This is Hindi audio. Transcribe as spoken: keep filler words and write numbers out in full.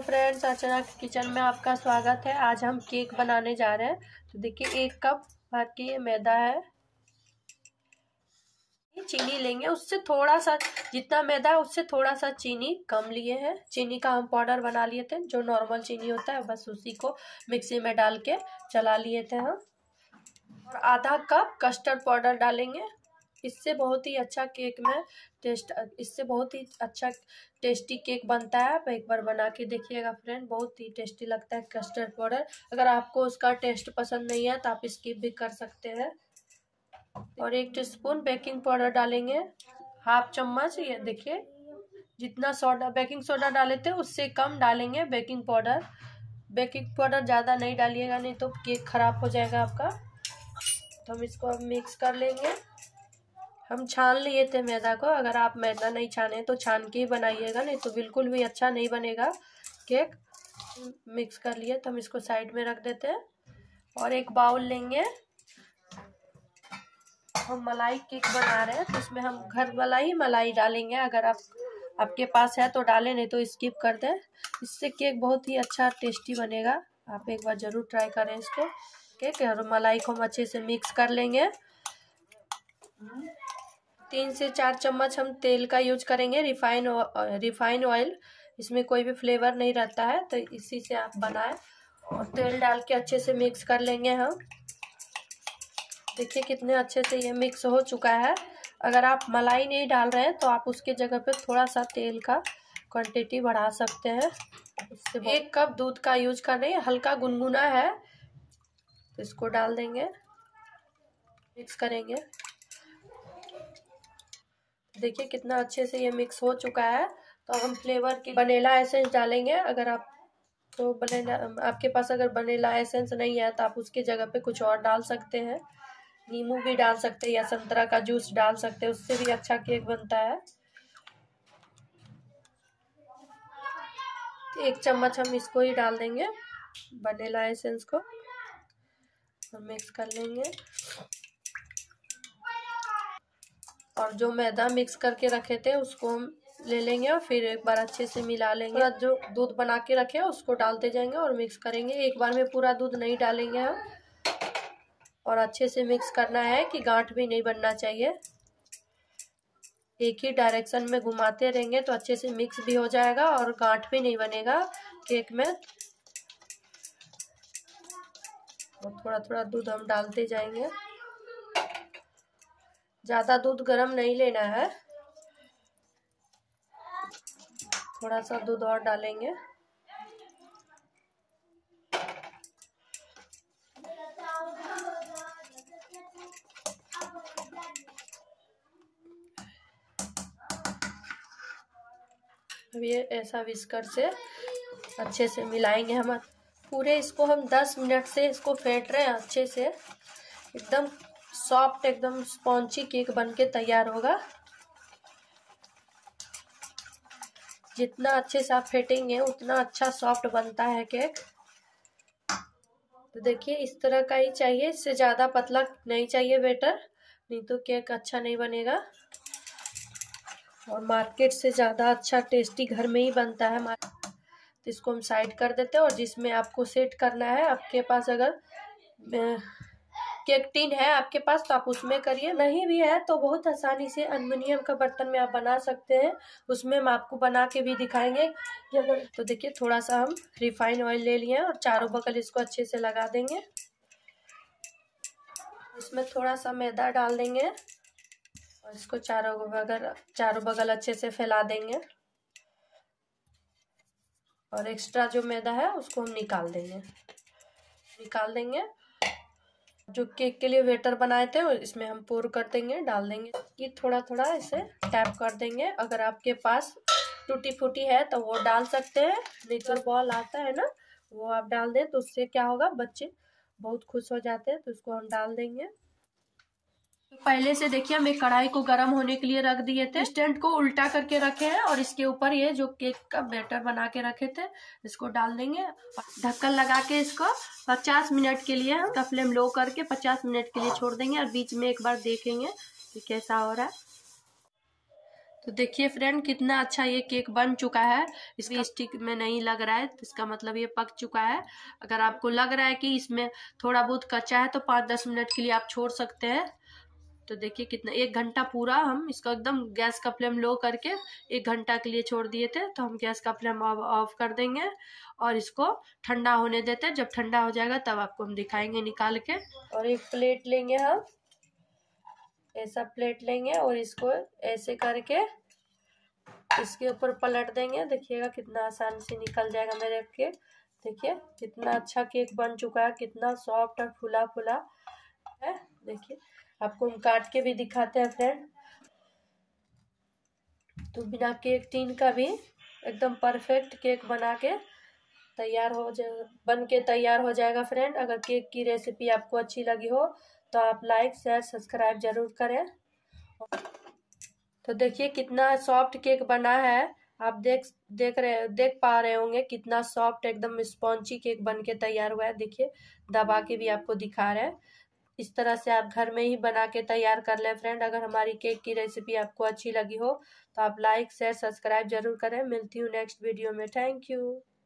फ्रेंड्स, अर्चना के किचन में आपका स्वागत है। आज हम केक बनाने जा रहे हैं। तो देखिए, एक कप भर के ये मैदा है। चीनी लेंगे, उससे थोड़ा सा, जितना मैदा है उससे थोड़ा सा चीनी कम लिए हैं। चीनी का हम पाउडर बना लिए थे, जो नॉर्मल चीनी होता है, बस उसी को मिक्सी में डाल के चला लिए थे हम। और आधा कप कस्टर्ड पाउडर डालेंगे। इससे बहुत ही अच्छा केक में टेस्ट, इससे बहुत ही अच्छा टेस्टी केक बनता है। आप एक बार बना के देखिएगा फ्रेंड, बहुत ही टेस्टी लगता है कस्टर्ड पाउडर। अगर आपको उसका टेस्ट पसंद नहीं है तो आप स्किप भी कर सकते हैं। और एक टीस्पून बेकिंग पाउडर डालेंगे, हाफ चम्मच। ये देखिए, जितना सोडा बेकिंग सोडा डाले थे उससे कम डालेंगे बेकिंग पाउडर। बेकिंग पाउडर ज़्यादा नहीं डालिएगा, नहीं तो केक खराब हो जाएगा आपका। तो हम इसको अब मिक्स कर लेंगे। हम छान लिए थे मैदा को। अगर आप मैदा नहीं छाने तो छान के ही बनाइएगा, नहीं तो बिल्कुल भी अच्छा नहीं बनेगा केक। मिक्स कर लिए तो हम इसको साइड में रख देते हैं। और एक बाउल लेंगे। हम मलाई केक बना रहे हैं तो इसमें हम घर वाला ही मलाई डालेंगे। अगर आप आपके पास है तो डालें, नहीं तो स्किप कर दें। इससे केक बहुत ही अच्छा टेस्टी बनेगा। आप एक बार ज़रूर ट्राई करें इसको केक। और मलाई को हम अच्छे से मिक्स कर लेंगे। तीन से चार चम्मच हम तेल का यूज करेंगे, रिफाइन रिफाइन ऑयल। इसमें कोई भी फ्लेवर नहीं रहता है, तो इसी से आप बनाएं। और तेल डाल के अच्छे से मिक्स कर लेंगे हम। देखिए कितने अच्छे से ये मिक्स हो चुका है। अगर आप मलाई नहीं डाल रहे हैं तो आप उसके जगह पे थोड़ा सा तेल का क्वांटिटी बढ़ा सकते हैं। इससे एक कप दूध का यूज कर रहे हैं, हल्का गुनगुना है, तो इसको डाल देंगे, मिक्स करेंगे। देखिए कितना अच्छे से ये मिक्स हो चुका है। तो हम फ्लेवर की वनीला एसेंस डालेंगे। अगर आप तो वनीला, आपके पास अगर वनीला एसेंस नहीं है तो आप उसकी जगह पे कुछ और डाल सकते हैं। नींबू भी डाल सकते हैं या संतरा का जूस डाल सकते हैं, उससे भी अच्छा केक बनता है। एक चम्मच हम इसको ही डाल देंगे, वनीला एसेंस को। हम मिक्स कर लेंगे। और जो मैदा मिक्स करके रखे थे उसको हम ले लेंगे और फिर एक बार अच्छे से मिला लेंगे। जो दूध बना के रखे हैं उसको डालते जाएंगे और मिक्स करेंगे। एक बार में पूरा दूध नहीं डालेंगे हम। और अच्छे से मिक्स करना है कि गांठ भी नहीं बनना चाहिए। एक ही डायरेक्शन में घुमाते रहेंगे तो अच्छे से मिक्स भी हो जाएगा और गांठ भी नहीं बनेगा केक में। और थोड़ा थोड़ा दूध हम डालते जाएंगे। ज़्यादा दूध गर्म नहीं लेना है, थोड़ा सा दूध और डालेंगे। अब ये ऐसा विस्कर से अच्छे से मिलाएंगे हम पूरे। इसको हम दस मिनट से इसको फेंट रहे हैं अच्छे से। एकदम सॉफ्ट, एकदम स्पॉन्जी केक बनके तैयार होगा। जितना अच्छे से आप फेंटेंगे उतना अच्छा सॉफ्ट बनता है केक। तो देखिए इस तरह का ही चाहिए, इससे ज़्यादा पतला नहीं चाहिए बैटर, नहीं तो केक अच्छा नहीं बनेगा। और मार्केट से ज़्यादा अच्छा टेस्टी घर में ही बनता है। तो इसको हम साइड कर देते हैं। और जिसमें आपको सेट करना है, आपके पास अगर केक टिन है आपके पास तो आप उसमें करिए, नहीं भी है तो बहुत आसानी से एल्युमिनियम का बर्तन में आप बना सकते हैं। उसमें हम आपको बना के भी दिखाएंगे कि अगर, तो देखिए थोड़ा सा हम रिफाइन ऑयल ले लिए और चारों बगल इसको अच्छे से लगा देंगे। इसमें थोड़ा सा मैदा डाल देंगे और इसको चारों बगल चारों बगल अच्छे से फैला देंगे। और एक्स्ट्रा जो मैदा है उसको हम निकाल देंगे निकाल देंगे जो केक के लिए बैटर बनाए थे इसमें हम पोर कर देंगे, डाल देंगे। ये थोड़ा थोड़ा इसे टैप कर देंगे। अगर आपके पास टूटी फूटी है तो वो डाल सकते हैं, नहीं तो बॉल आता है ना, वो आप डाल दें तो उससे क्या होगा, बच्चे बहुत खुश हो जाते हैं। तो उसको हम डाल देंगे। पहले से देखिए हम एक कढ़ाई को गर्म होने के लिए रख दिए थे। स्टैंड को उल्टा करके रखे हैं और इसके ऊपर ये जो केक का बैटर बना के रखे थे इसको डाल देंगे। ढक्कन लगा के इसको पचास मिनट के लिए, इसका फ्लेम लो करके पचास मिनट के लिए छोड़ देंगे। और बीच में एक बार देखेंगे कि कैसा हो रहा है। तो देखिए फ्रेंड कितना अच्छा ये केक बन चुका है। इसका स्टिक में नहीं लग रहा है, इसका मतलब ये पक चुका है। अगर आपको लग रहा है कि इसमें थोड़ा बहुत कच्चा है तो पाँच दस मिनट के लिए आप छोड़ सकते हैं। तो देखिए कितना, एक घंटा पूरा हम इसको एकदम गैस का फ्लेम लो करके एक घंटा के लिए छोड़ दिए थे। तो हम गैस का फ्लेम ऑफ कर देंगे और इसको ठंडा होने देते हैं। जब ठंडा हो जाएगा तब आपको हम दिखाएंगे निकाल के। और एक प्लेट लेंगे हम, ऐसा प्लेट लेंगे और इसको ऐसे करके इसके ऊपर पलट देंगे। देखिएगा कितना आसान से निकल जाएगा मेरे केक। देखिए कितना अच्छा केक बन चुका है, कितना सॉफ्ट और फुला फुला है। देखिए आपको हम काट के भी दिखाते हैं फ्रेंड। तो बिना केक टीन का भी एकदम परफेक्ट केक बना के तैयार हो जाए, बन के तैयार हो जाएगा फ्रेंड। अगर केक की रेसिपी आपको अच्छी लगी हो तो आप लाइक शेयर सब्सक्राइब जरूर करें। तो देखिए कितना सॉफ्ट केक बना है। आप देख देख रहे देख पा रहे होंगे कितना सॉफ्ट एकदम स्पॉन्जी केक बन के तैयार हुआ है। देखिए दबा के भी आपको दिखा रहे हैं। इस तरह से आप घर में ही बना के तैयार कर लें फ्रेंड। अगर हमारी केक की रेसिपी आपको अच्छी लगी हो तो आप लाइक शेयर सब्सक्राइब जरूर करें। मिलती हूँ नेक्स्ट वीडियो में। Thank you.